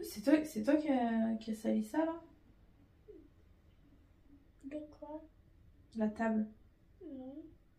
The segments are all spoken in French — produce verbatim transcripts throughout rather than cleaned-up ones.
c'est toi, c'est toi qui a, qui a sali ça là? De quoi? La table. Non.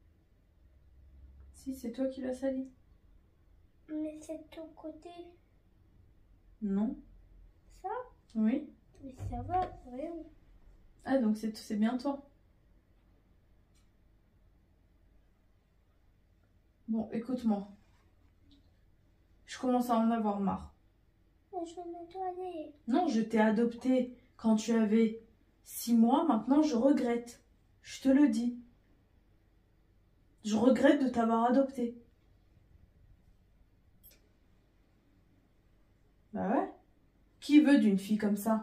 Si, c'est toi qui l'as sali. Mais c'est ton côté. Non. Ça? Oui. Mais ça va, rien. Ah, donc c'est bien toi. Bon, écoute-moi. Je commence à en avoir marre. Mais je vais nettoyer. Non, je t'ai adopté quand tu avais six mois. Maintenant, je regrette. Je te le dis. Je regrette de t'avoir adopté. Bah ouais. Qui veut d'une fille comme ça?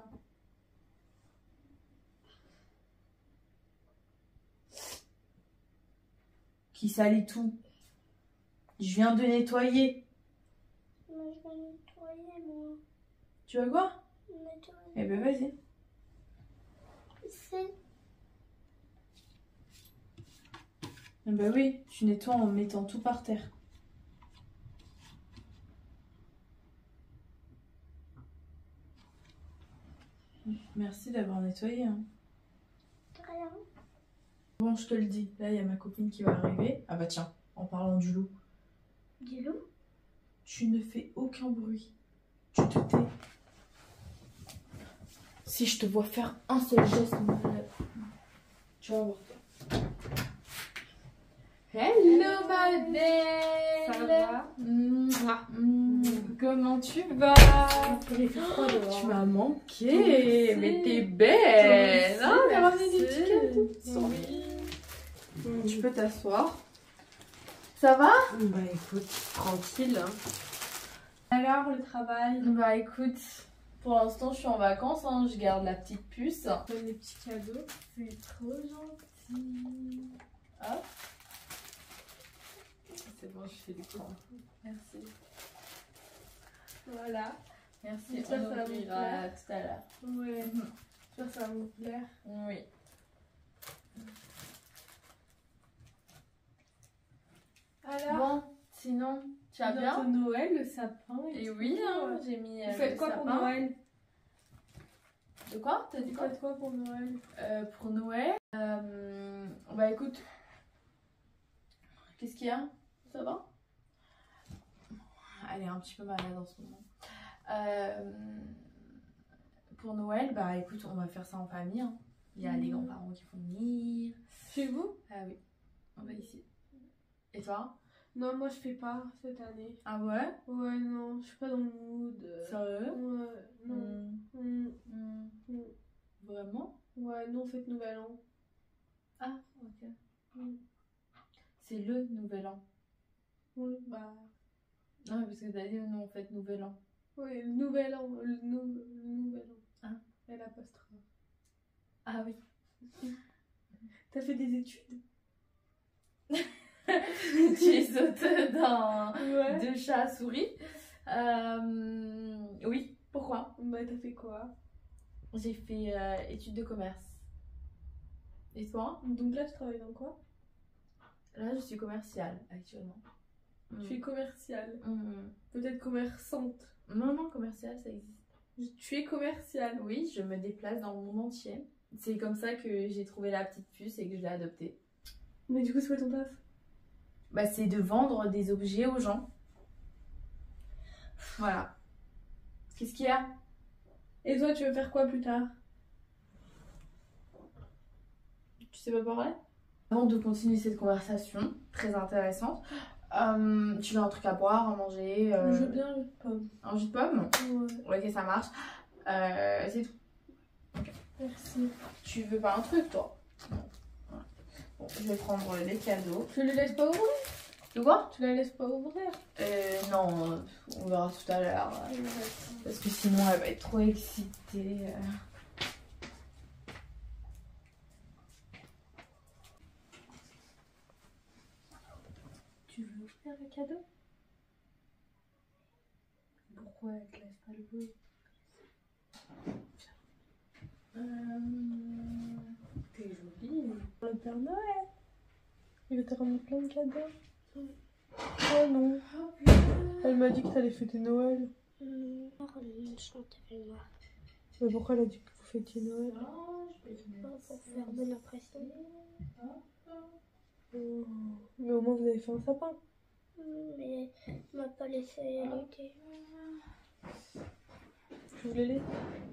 Qui salit tout. Je viens de nettoyer. Mais je vais nettoyer, moi. Tu veux quoi? Nettoyer. Eh ben vas-y. C'est... Eh ben oui, tu nettoies en mettant tout par terre. Merci d'avoir nettoyé. Hein. Rien. Bon, je te le dis. Là, il y a ma copine qui va arriver. Ah bah tiens, en parlant du loup. Du loup? Tu ne fais aucun bruit. Tu te tais. Si je te vois faire un seul geste, tu vas voir. Hello ma belle. Ça va? Mouah. Mmh. Comment tu vas? Il fait froid dehors. Tu m'as manqué. Mais t'es belle. Ah, Oh, t'as ramené des petits cadeaux. Oui. Tu peux t'asseoir. Ça va? Bah écoute, tranquille. Alors le travail? Bah écoute, pour l'instant je suis en vacances, hein. Je garde la petite puce. Donne des petits cadeaux, c'est trop gentil. Hop. C'est bon, je fais du temps. Merci. Voilà. Merci, J'espère on que ça va vous ouvrira plaire. tout à l'heure. Ouais. J'espère que ça va vous plaire. Oui. Alors, Bon, sinon, tu vas bien? bientôt Noël, le sapin. Et, Et tout. oui, hein, j'ai mis. Vous euh, faites le quoi pour sapin. Noël? De quoi? T'as dit Vous quoi? faites quoi pour Noël? Euh, Pour Noël, euh, bah écoute, qu'est-ce qu'il y a? Ça va? Elle est un petit peu malade en ce moment. Euh, pour Noël, bah écoute, on va faire ça en famille. Hein. Il y a Mmh. les grands-parents qui vont venir. Chez vous? Ah oui, on va ici. Et toi? Non, moi je fais pas cette année. Ah ouais? Ouais, non, je suis pas dans le mood. Sérieux? Ouais, non. Hmm. Mm. Hmm. Mm. Vraiment? Ouais, nous on fête Nouvel An. Ah, ok. Mm. C'est le nouvel an. Oui, bah. Non, parce que t'as dit nous on fête nouvel an. Oui, le Nouvel An. Le, nou le Nouvel An. Ah. Et l'apostrophe. Ah oui. T'as fait des études? Tu sautes dans Ouais. deux chats à souris. Euh, oui, pourquoi? Bah, t'as fait quoi? J'ai fait euh, études de commerce. Et toi? Donc là, tu travailles dans quoi? Là, je suis commerciale actuellement. Je suis commerciale. Mm. Peut-être commerçante. Non, non, commerciale, ça existe. Tu es commerciale. Oui, je me déplace dans le monde entier. C'est comme ça que j'ai trouvé la petite puce et que je l'ai adoptée. Mais du coup, c'est quoi ton taf? Bah, c'est de vendre des objets aux gens. Voilà. Qu'est-ce qu'il y a? Et toi, tu veux faire quoi plus tard? Tu sais pas parler? Avant de continuer cette conversation très intéressante, euh, tu veux un truc à boire, à manger? euh, Je veux bien le pomme. Un jus de pomme? Ouais. Ok, ça marche. Euh, c'est tout. Merci. Tu veux pas un truc, toi? Non. Voilà. Bon, je vais prendre les cadeaux. Tu le laisses pas ouvrir? De quoi? Tu la laisses pas ouvrir? Euh, non, euh, on verra tout à l'heure. euh, Parce que sinon, elle va être trop excitée. euh. Tu veux ouvrir le cadeau? Pourquoi elle te laisse pas l'ouvrir? Euh... T'es jolie. Le Père Noël. Il va te ramener plein de cadeaux. Oh non. Elle m'a dit que t'allais fêter Noël. une chante avec moi. Mais pourquoi elle a dit que vous fêtiez Noël? Pour faire bonne impression. Oh. Mais au moins vous avez fait un sapin. Mais elle m'a pas laissé y aller. Je voulais les.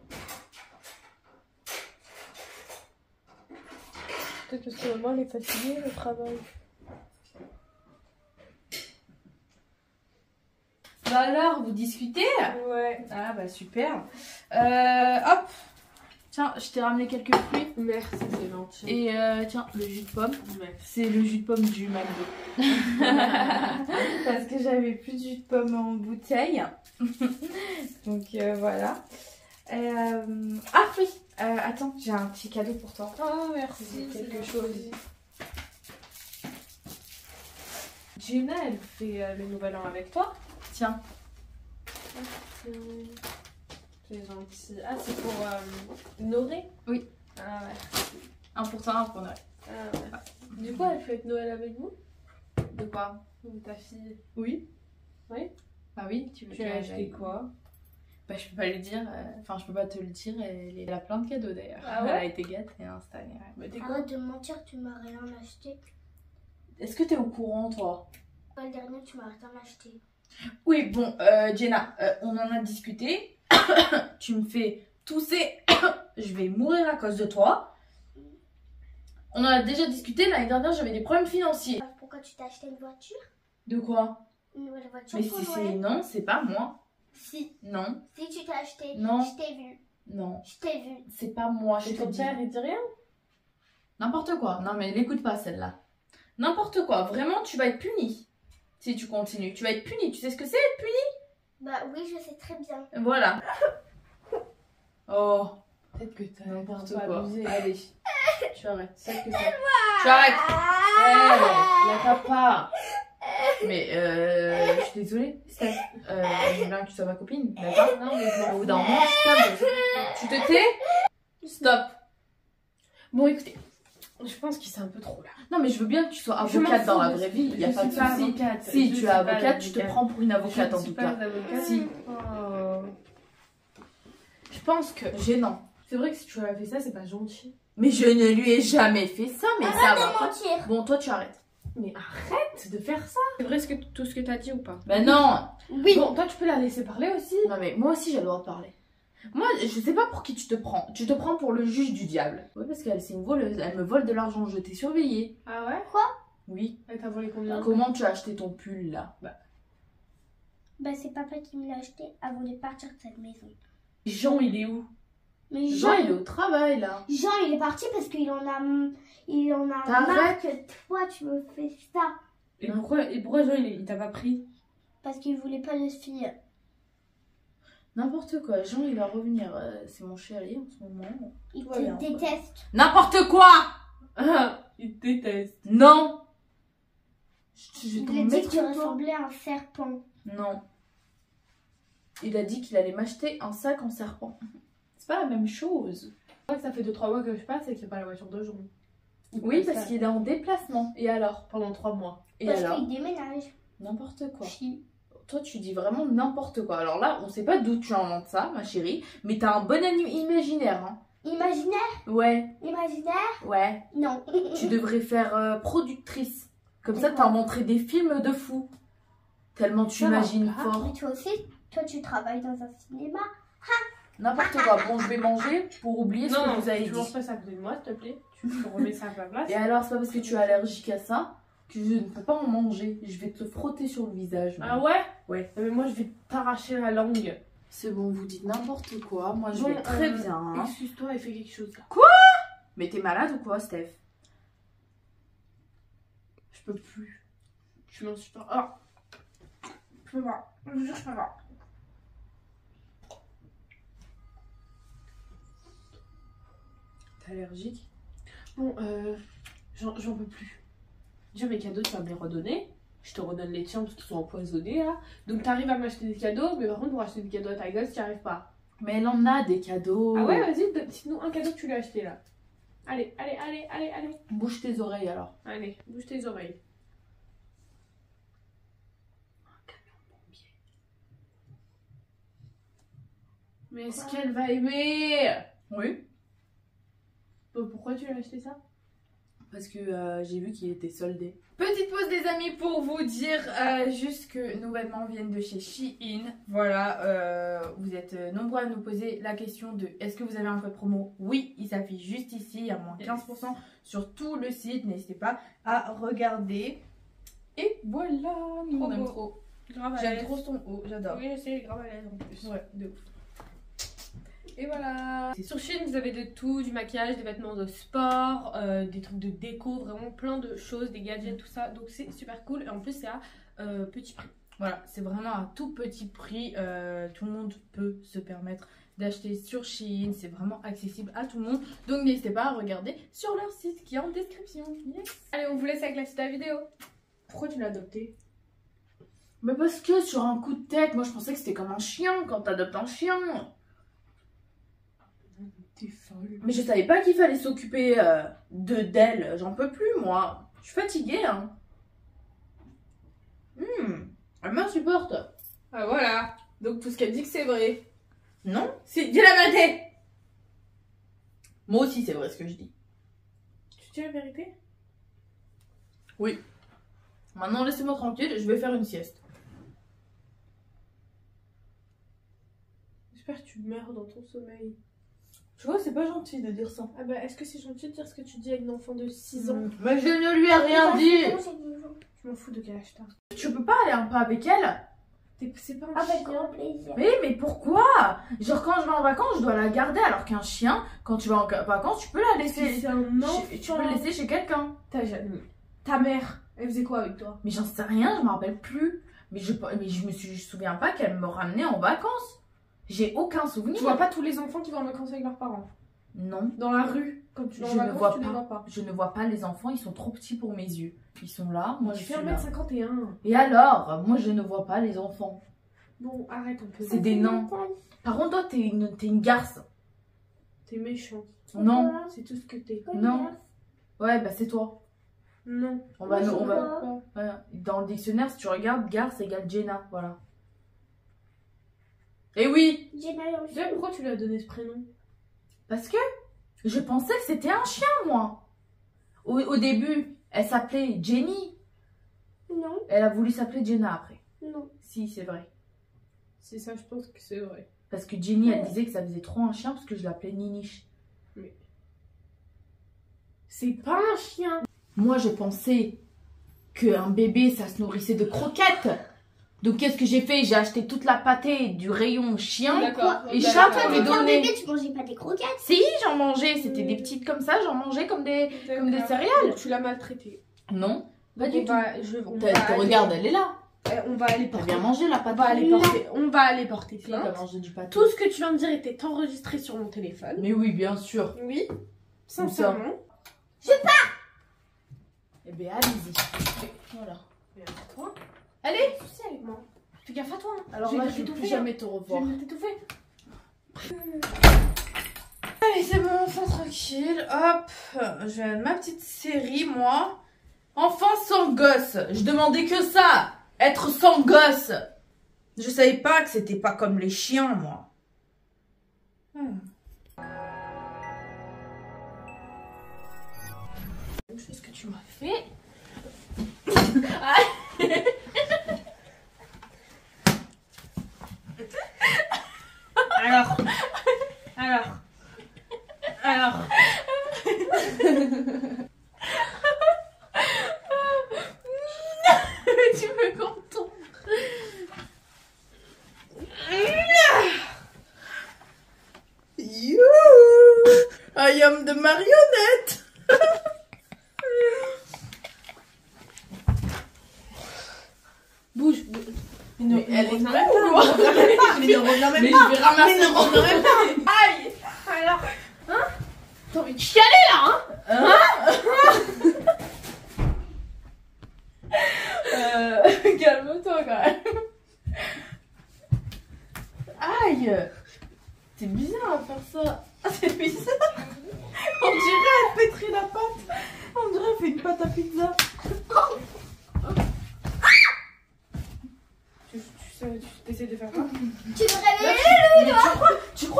Peut-être parce que maman elle est fatiguée, le travail. Bah alors, vous discutez? Ouais. Ah bah super. Euh, hop. Tiens, je t'ai ramené quelques fruits. Merci, c'est gentil. Et euh, tiens, le jus de pomme. Merci. C'est le jus de pomme du McDo. Parce que j'avais plus de jus de pomme en bouteille. Donc euh, voilà. Euh... Ah oui. Euh, attends, j'ai un petit cadeau pour toi. Oh merci, Quelque c'est chose. gentil. Gina, elle fait euh, le nouvel an avec toi. Tiens. C'est gentil. Ah, c'est pour euh, Noré? Oui. Ah ouais. Un pour toi, un pour Noël. Ah, ouais. Du coup, elle fête Noël avec vous? De quoi? Ta fille? Oui. Oui. Bah oui, tu veux Tu as acheté quoi? Bah je peux pas le dire, euh, enfin je peux pas te le dire, elle, elle a plein de cadeaux d'ailleurs. Ah ouais? Elle a été gâtée hein, cette année. Ouais. Mais t'es quoi? Arrête de mentir, tu m'as rien acheté. Est-ce que t'es au courant toi? Le dernier, tu m'as rien acheté. Oui, bon, euh, Jenna, euh, on en a discuté. Tu me fais tousser. Je vais mourir à cause de toi. On en a déjà discuté, l'année dernière j'avais des problèmes financiers. Pourquoi tu t'as acheté une voiture? De quoi? Une nouvelle voiture Mais pour si c'est... Noël? Non, c'est pas moi. Si. Non, Si tu t'as acheté, Non. je t'ai vu. non, Je t'ai vu. c'est pas moi, je Et te ton dis. père, il dit rien? N'importe quoi. Non mais l'écoute pas celle-là. N'importe quoi. Vraiment, tu vas être puni. Si tu continues, tu vas être puni. Tu sais ce que c'est être puni? Bah oui, je sais très bien. Voilà. Oh, Peut-être que t'as n'importe un peu quoi. abusé. Allez, tu arrêtes. C'est que ça. Tu arrêtes. Eh, la tape pas. Mais euh, je suis désolée. Steph. Euh, j'aime bien que tu sois ma copine, d'accord? Non, mais je Au m'en bout d'un moment, stop. Tu te tais? Stop. Bon, écoutez, je pense qu'il s'est un peu trop là. Non mais je veux bien que tu sois Je m'en avocate dans fous la de- vraie vie. Il y a je pas de suis pas souci. avocate. Si Je tu suis es pas avocate, tu te avocate. prends pour une avocate Je en suis tout pas cas. avocate. Si. Oh. Je pense que Gênant. c'est vrai que si tu avais fait ça, c'est pas gentil. Mais je ne lui ai jamais fait ça, mais ça va pas. Mentir. Bon, toi tu arrêtes. Mais arrête de faire ça. C'est vrai ce que, tout ce que t'as dit ou pas? Ben non. Oui. Bon, toi tu peux la laisser parler aussi. Non mais moi aussi j'ai le droit de parler. Moi je sais pas pour qui tu te prends. Tu te prends pour le juge du diable. Oui parce qu'elle c'est une voleuse. Elle me vole de l'argent. Je t'ai surveillée. Ah ouais? Oui. Elle t'a volé combien? Comment tu as acheté ton pull là? Bah, Bah c'est papa qui me l'a acheté avant de partir de cette maison. Jean, il est où? Mais Jean Jean, il est au travail là. Jean, il est parti parce qu'il en a, il en a T'arrêtes. marre que toi tu me fais ça. Et pourquoi, et pourquoi Jean, il, il t'a pas pris? Parce qu'il voulait pas de fille. N'importe quoi. Jean il va revenir. Euh, c'est mon chéri en ce moment. Il Tout va te bien, quoi. déteste. N'importe quoi. Ah, il te déteste. Non. Je, je vais Il t'en a dit mettre que tu une, toi. ressemblais à un serpent. Non. Il a dit qu'il allait m'acheter un sac en serpent. C'est pas la même chose. Je crois que ça fait deux trois mois que je passe et que c'est pas la voiture de Jean. Oui, parce qu'il est en déplacement. Et alors? Pendant trois mois. Et Parce alors? qu'il déménage. N'importe quoi. Si. Toi, tu dis vraiment n'importe quoi. Alors là, on sait pas d'où tu inventes ça, ma chérie. Mais t'as un bon ami imaginaire, hein. Imaginaire? Ouais, Imaginaire? ouais. Non. Tu devrais faire euh, productrice. Comme ça, D'accord. t'inventerais des films de fous. Tellement tu Ça va imagines pas. fort. Mais toi aussi, toi tu travailles dans un cinéma. N'importe quoi. Bon, je vais manger pour oublier ce Non, que non, vous avez tu dit. manges pas ça à côté de moi, s'il te plaît. Tu, tu remets ça à la place. Et alors, c'est pas parce que tu es allergique à ça que je ne peux pas en manger. Je vais te frotter sur le visage. Ah ouais? Ouais. Mais moi, je vais t'arracher la langue. C'est bon, vous dites n'importe quoi. Moi, je Bon, vais très euh, bien. hein. Excuse-toi et fais quelque chose là. Mais t'es malade ou quoi, Steph? Je peux plus. Tu m'insupportes. Ah! Je peux pas. Je vous jure, je peux pas. T'es allergique? Bon, euh. J'en j'en peux plus. Déjà, mes cadeaux, tu vas me les redonner. Je te redonne les tiens parce qu'ils sont empoisonnés là. Donc, t'arrives à m'acheter des cadeaux, mais par contre, pour acheter des cadeaux à ta gosse, t'y arrives pas. Mais elle en a des cadeaux. Ah ouais, vas-y, donne- sinon un cadeau que tu lui as acheté là. Allez, allez, allez, allez, allez. Bouge tes oreilles alors. Allez, bouge tes oreilles. Mais est-ce qu'elle va aimer? Oui. Bon, pourquoi tu l'as acheté ça? Parce que euh, j'ai vu qu'il était soldé. Petite pause les amis pour vous dire euh, juste que nos vêtements viennent de chez Shein. Voilà, euh, vous êtes nombreux à nous poser la question de est-ce que vous avez un code promo? Oui, il s'affiche juste ici, il y a moins quinze pour cent sur tout le site. N'hésitez pas à regarder. Et voilà, nous Trop on aime beau. trop. Grave à J'aime l'aise. trop son haut, j'adore. Oui, je sais, grave à l'aise en plus. Ouais, de ouf. Et voilà. Sur Shein, vous avez de tout, du maquillage, des vêtements de sport, euh, des trucs de déco, vraiment plein de choses, des gadgets, tout ça. Donc c'est super cool. Et en plus, c'est à euh, petit prix. Voilà, c'est vraiment à tout petit prix. Euh, tout le monde peut se permettre d'acheter sur Shein. C'est vraiment accessible à tout le monde. Donc n'hésitez pas à regarder sur leur site qui est en description. Yes. Allez, on vous laisse avec la suite de la vidéo. Pourquoi tu l'as adopté? Mais parce que sur un coup de tête, moi je pensais que c'était comme un chien quand t'adoptes un chien. T'es folle. Mais je savais pas qu'il fallait s'occuper euh, de d'elle. J'en peux plus moi. Je suis fatiguée hein. Hmm, elle m'insupporte. Ah voilà. Donc tout ce qu'elle dit que c'est vrai. Non, c'est dis la vérité. Moi aussi c'est vrai ce que je dis. Tu dis la vérité? Oui. Maintenant laissez-moi tranquille, je vais faire une sieste. J'espère que tu meurs dans ton sommeil. Tu vois, c'est pas gentil de dire ça. Ah bah, est-ce que c'est gentil de dire ce que tu dis à une enfant de six ans? Mais je ne lui ai rien dit. Je m'en fous de quel âge t'as. Tu peux pas aller un peu avec elle? T'es- C'est pas un Avec chien. grand plaisir. Mais, mais pourquoi? Genre quand je vais en vacances, je dois la garder alors qu'un chien, quand tu vas en vacances, tu peux la Parce que laisser. c'est un enfant. Chez- tu peux le laisser chez quelqu'un. Ta, ta mère, elle faisait quoi avec toi? Mais j'en sais rien, je me rappelle plus. Mais je, mais je me suis, je me souviens pas qu'elle me ramenait en vacances. J'ai aucun souvenir. Tu vois pas tous les enfants qui vont en vacances avec leurs parents? Non, Dans la rue, quand tu vas en Je ne vacances, vois tu les pas. vois pas. je ne vois pas les enfants, ils sont trop petits pour mes yeux. Ils sont là, moi je Tu suis fais un là. mètre cinquante et un. Et alors, moi je ne vois pas les enfants. Bon, arrête un peu. C'est des nains. Par contre, toi, t'es une, t'es une garce. T'es méchant. Non, C'est tout ce que t'es. non. Ouais, bah c'est toi. Non. On va, Moi, je on va, vois. voilà. Dans le dictionnaire, si tu regardes, garce égale Jenna, voilà. Et oui, J'ai mal au Déjà, pourquoi tu lui as donné ce prénom? parce que je pensais que c'était un chien, moi. Au, au début, elle s'appelait Jenny. Non, Elle a voulu s'appeler Jenna après. non. Si, c'est vrai. C'est ça, je pense que c'est vrai. Parce que Jenny, elle disait que ça faisait trop un chien parce que je l'appelais Niniche. C'est pas un chien. Moi, je pensais qu'un bébé, ça se nourrissait de croquettes. Donc, qu'est-ce que j'ai fait? J'ai acheté toute la pâtée du rayon chien. D'accord. Et D'accord. chaque Toi, fois, lui t'étais un donner. bébé, tu mangeais pas des croquettes. Si, j'en mangeais. C'était des petites comme ça. J'en mangeais comme des, comme des D'accord. céréales. Donc, tu l'as maltraité. Non, pas Donc, du on tout. va, je, on T'as- va t'as- aller- regarde, elle est là. Eh, on va aller T'as porter. bien mangé la On pâte. va aller porter. On va aller porter Si, t'as plainte. mangé du pâté. Tout ce que tu viens de dire était enregistré sur mon téléphone. Mais oui, bien sûr. Oui. Sincèrement. Eh bien, allez-y. Voilà. Mais à toi. Allez. Tu sais avec moi. Fais gaffe à toi. Hein. Alors Je vais là, je ne t'étouffer, plus hein. jamais te Je revoir. vais t'étouffer. Allez, c'est bon, enfin tranquille. Hop, je vais mettre ma petite série, moi. Enfant sans gosse. Je demandais que ça. Être sans gosse. Je savais pas que c'était pas comme les chiens, moi. Hmm. Une chose que tu m'as fait. Alors. Alors. Alors. Tu me contentes. You, I am the marionnette. Bouge. Ne, Mais elle est reviens même pas. pas. Mais ne reviens même Mais pas. je vais ramasser Mais ne mon reviens même pas. Aïe. Alors. Hein? T'as envie de chialer là, hein? Euh, calme-toi quand même. Aïe. C'est bizarre à faire ça. Ah, c'est bizarre. On dirait elle pétrit la pâte. On dirait elle fait une pâte à pizza. Tu, tu sais, tu essaies de faire quoi? Tu me réveilles. Mais tu crois, tu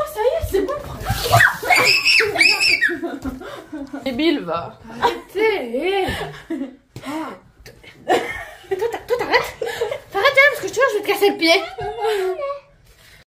Débile, va. Arrêtez. Ah. Toi, t'arrêtes. T'arrêtes, hein, parce que je te jure, je vais te casser le pied.